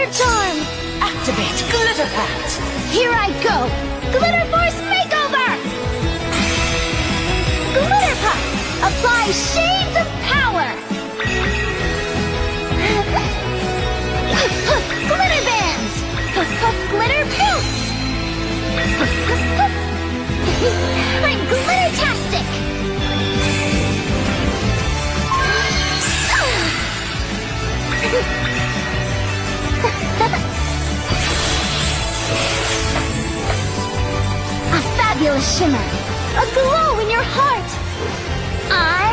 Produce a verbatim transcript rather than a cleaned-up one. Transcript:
charm! Activate Glitter Pat! Here I go! Glitter Force Makeover! Glitter Puff! Apply shades of power! Puff Puff Glitter Bands! Puff Puff Glitter Pelts! Puff Puff Puff! I'm Glittertastic! A fabulous shimmer! A glow in your heart! I